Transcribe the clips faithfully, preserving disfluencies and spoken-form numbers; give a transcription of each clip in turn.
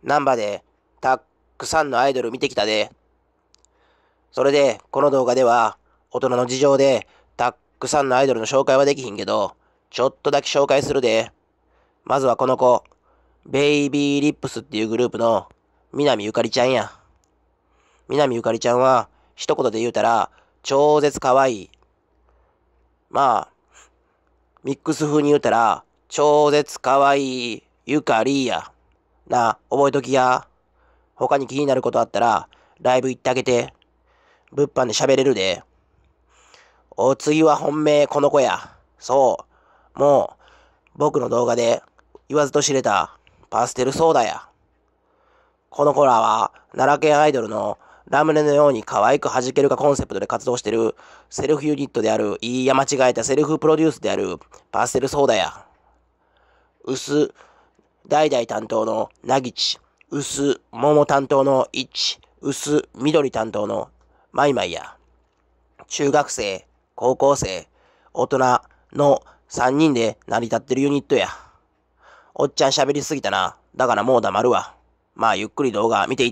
難波でたっくさんのアイドル見てきたで。それで、この動画では、大人の事情でたっくさんのアイドルの紹介はできひんけど、ちょっとだけ紹介するで。まずはこの子、ベイビーリップスっていうグループの南ゆかりちゃんや。南ゆかりちゃんは、一言で言うたら、超絶可愛い。まあ、ミックス風に言うたら、超絶可愛いゆかりや。なあ、覚えときや。他に気になることあったら、ライブ行ってあげて。物販で喋れるで。お次は本命この子や。そう。もう、僕の動画で言わずと知れたパステルソーダや。この子らは奈良県アイドルのラムネのように可愛く弾けるかコンセプトで活動してるセルフユニットである、いいや間違えたセルフプロデュースであるパステルソーダや。薄、代々担当のなぎち、薄、桃担当のいち、薄、緑担当のマイマイや。中学生、高校生、大人のさんにんで成り立ってるユニットや。おっちゃん喋りすぎたな。だからもう黙るわ。まあゆっくり動画見ていって。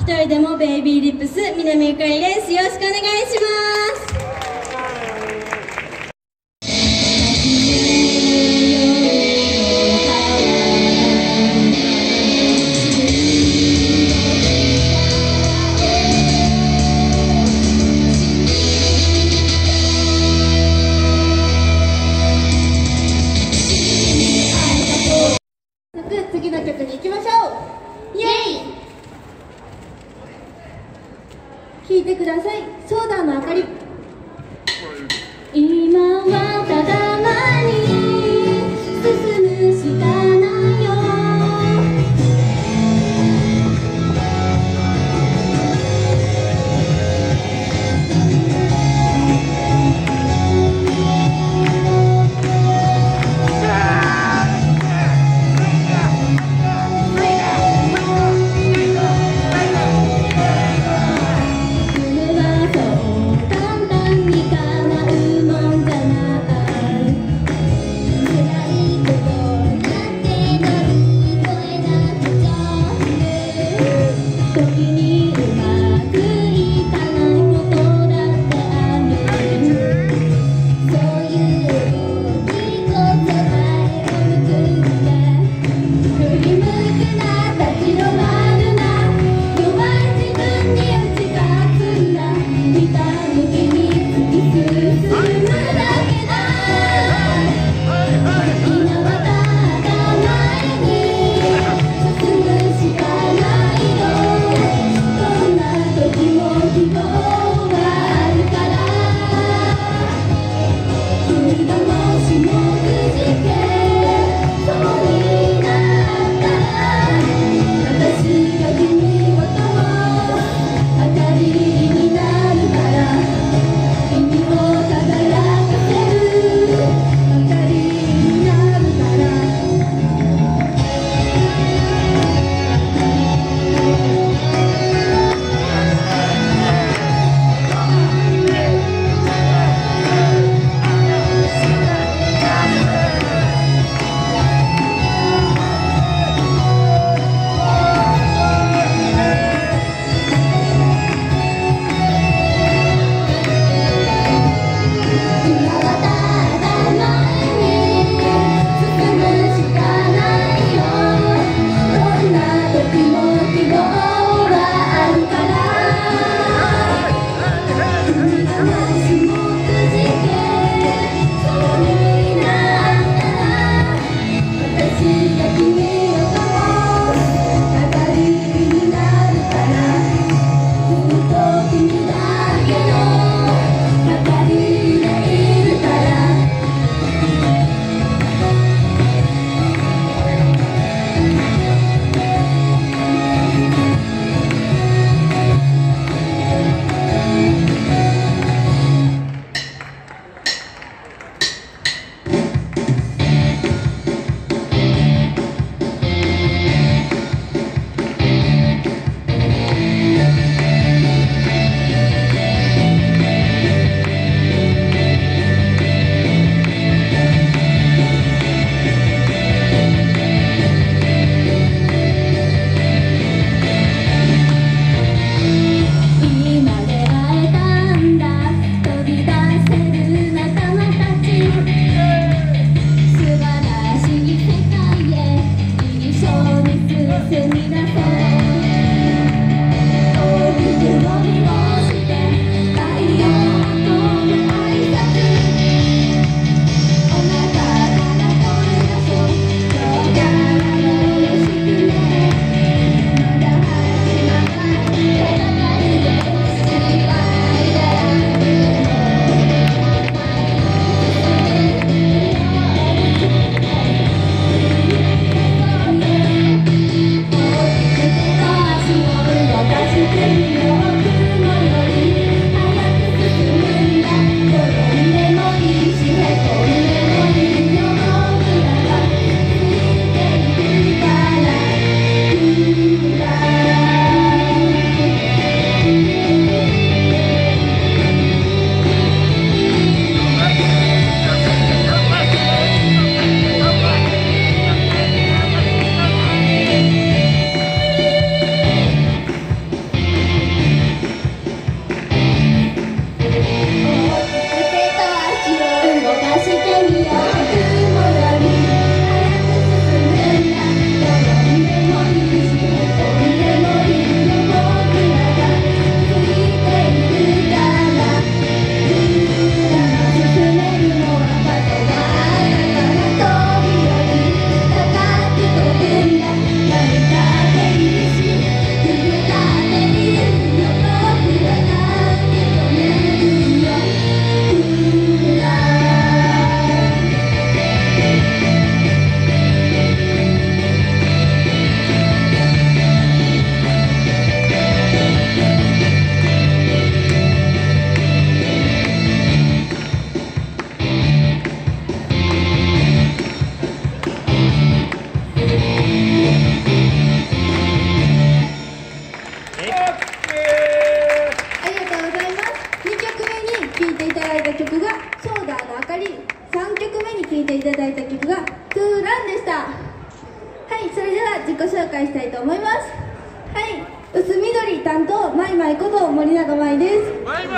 一人でもベイビーリップス南ゆかりです。よろしくお願いします。 次の曲に行きましょう。イエイ。聴いてください。ソーダの明かり。今はただ前に進むしかないよ。車はそうだ薄緑担当マイマイこと森永舞です。 バイバイ。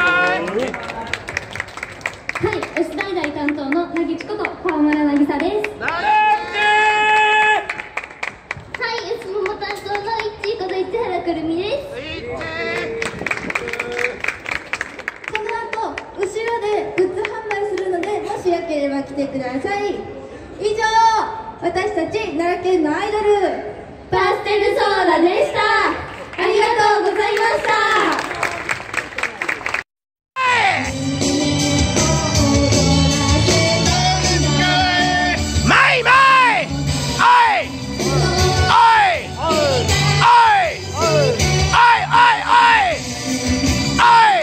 はい、薄橙担当のなぎちこと川村なぎさです。 ならはい、薄桃担当のいっちーこと市原くるみです。 この後後ろでグッズ販売するので、もしよければ来てください。以上、私たち奈良県のアイドルパステルソーダでした。 ありがとうございました。 マイマイ。おいおいおいおいおいおい。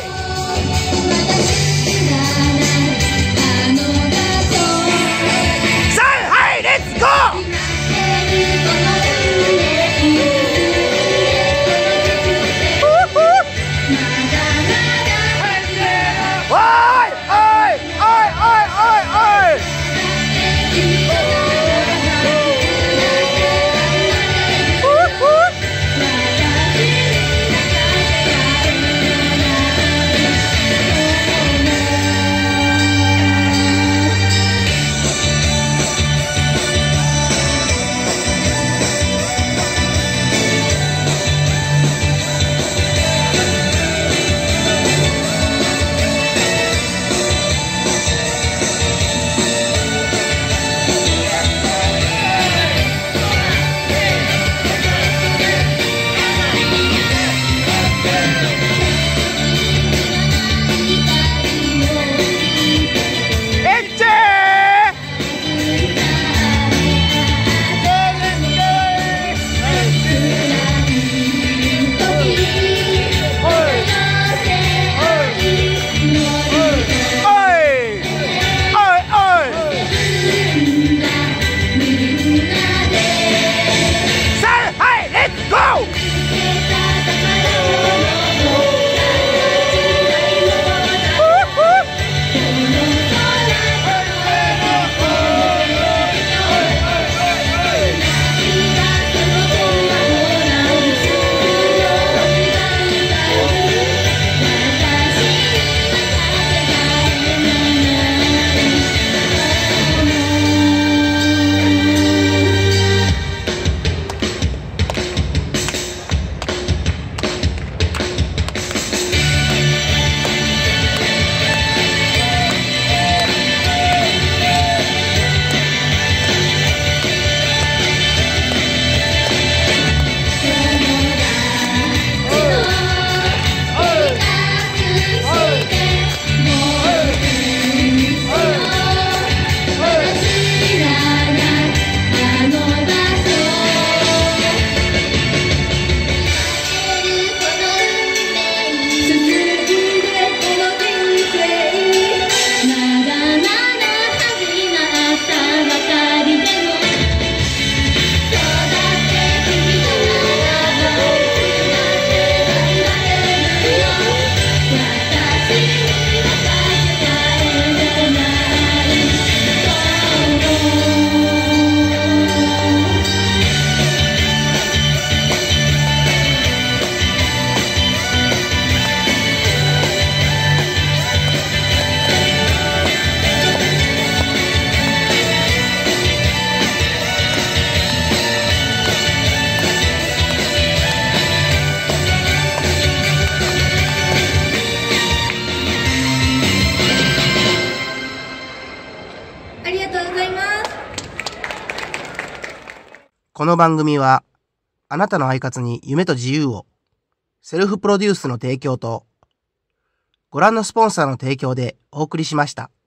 さんはいレッツゴー。 この番組は、あなたのアイカツに夢と自由を、セルフプロデュースの提供と、ご覧のスポンサーの提供でお送りしました。